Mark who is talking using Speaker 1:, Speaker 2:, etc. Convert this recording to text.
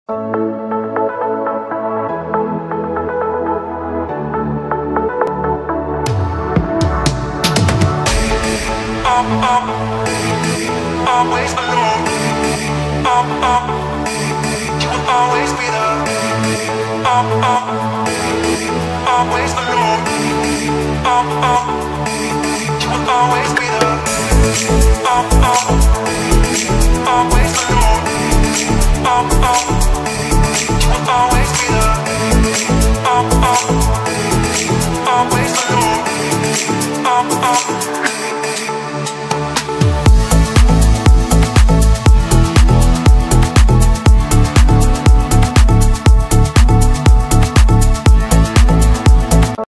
Speaker 1: Always alone. You will always be there. Always alone. You will always be there. Always alone. You will always be there. Always alone.